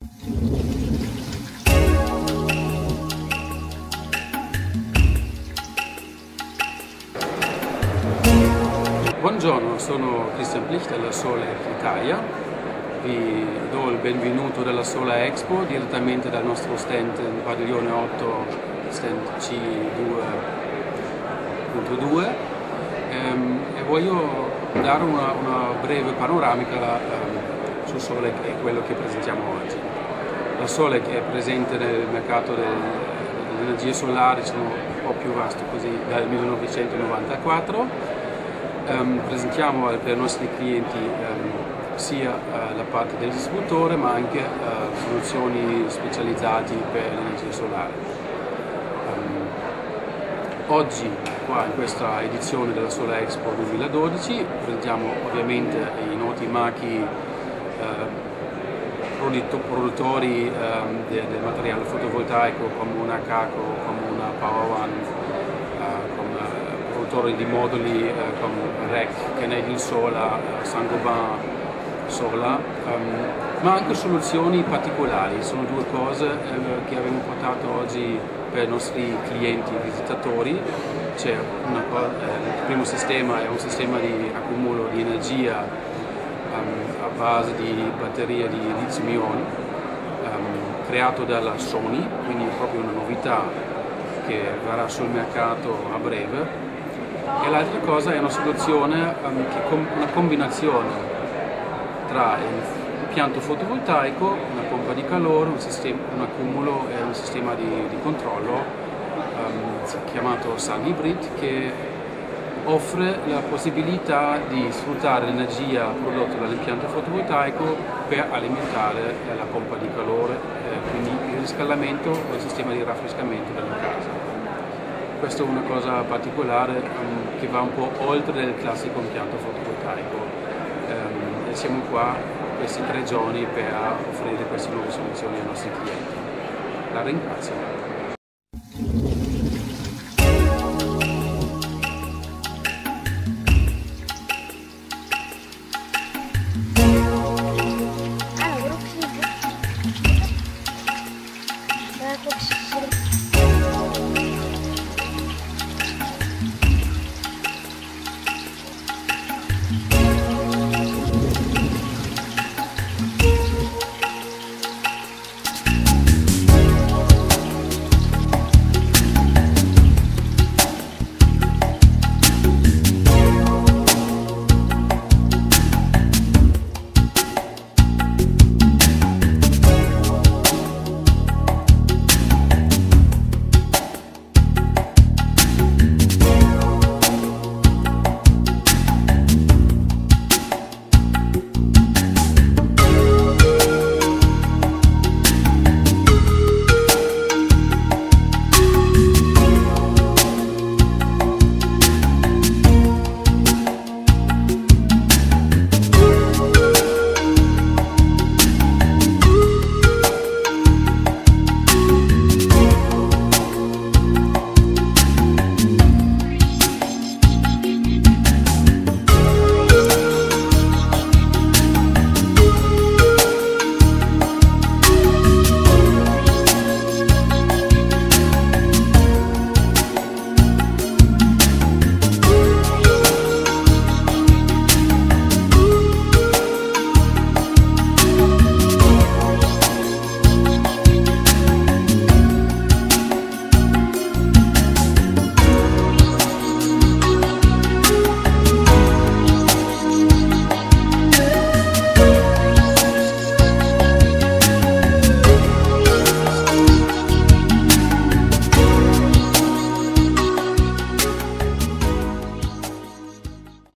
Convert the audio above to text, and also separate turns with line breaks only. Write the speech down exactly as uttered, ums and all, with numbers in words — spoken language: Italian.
Buongiorno, sono Christian Plich della Solar Italia. Vi do il benvenuto della Solar Expo direttamente dal nostro stand in padiglione otto, stand C due punto due, ehm, e voglio dare una, una breve panoramica ehm, su Solec e quello che presentiamo oggi. La Solec è presente nel mercato del, delle energie solari, sono un po' più vasto così, dal millenovecentonovantaquattro. Um, presentiamo per i nostri clienti um, sia uh, la parte del distributore ma anche uh, soluzioni specializzate per l'energia solare. Um, oggi qua in questa edizione della Solar Expo duemiladodici presentiamo ovviamente i noti marchi uh, produttori um, del, del materiale fotovoltaico come una Caco, come una PowerOne, di moduli eh, come R E C, Canadian Solar, Saint-Gobain Solar, um, ma anche soluzioni particolari. Sono due cose eh, che abbiamo portato oggi per i nostri clienti visitatori. C'è una cosa, eh, il primo sistema è un sistema di accumulo di energia um, a base di batterie di litio-ion um, creato dalla Sony, quindi è proprio una novità che verrà sul mercato a breve. E l'altra cosa è una soluzione, um, che com una combinazione tra il impianto fotovoltaico, una pompa di calore, un, sistema, un accumulo e un sistema di, di controllo um, chiamato Sun Hybrid, che offre la possibilità di sfruttare l'energia prodotta dall'impianto fotovoltaico per alimentare la pompa di calore, eh, quindi il riscaldamento o il sistema di raffrescamento della casa. Questa è una cosa particolare um, che va un po' oltre il classico impianto fotovoltaico um, e siamo qua questi tre giorni per offrire queste nuove soluzioni ai nostri clienti. La ringrazio.